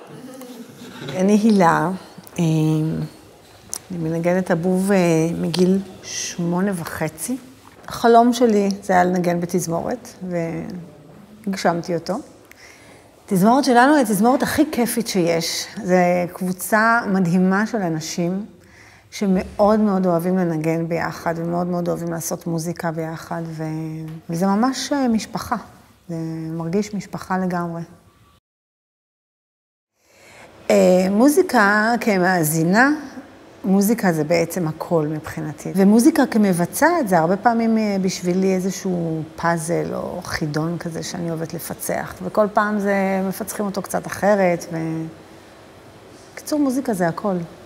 אני הילה, אני מנגנת הבוב מגיל 8.5. החלום שלי זה היה לנגן בתזמורת, והגשמתי אותו. התזמורת שלנו היא התזמורת הכי כיפית שיש. זו קבוצה מדהימה של אנשים שמאוד מאוד אוהבים לנגן ביחד, ומאוד מאוד אוהבים לעשות מוזיקה ביחד, וזה ממש משפחה. זה מרגיש משפחה לגמרי. מוזיקה כמאזינה, מוזיקה זה בעצם הכל מבחינתי. ומוזיקה כמבצעת זה הרבה פעמים בשבילי איזשהו פאזל או חידון כזה שאני אוהבת לפצח. וכל פעם מפצחים אותו קצת אחרת. בקיצור, מוזיקה זה הכל.